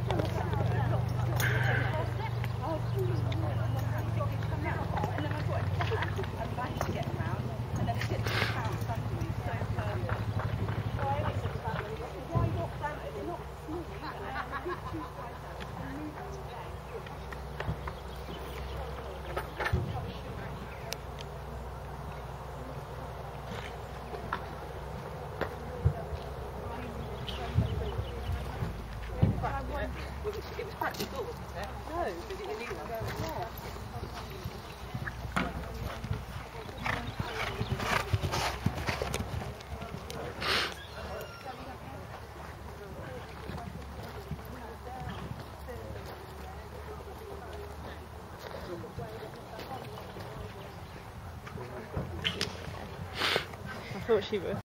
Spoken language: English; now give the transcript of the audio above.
It was practical, wasn't it? No, but it was I thought she would.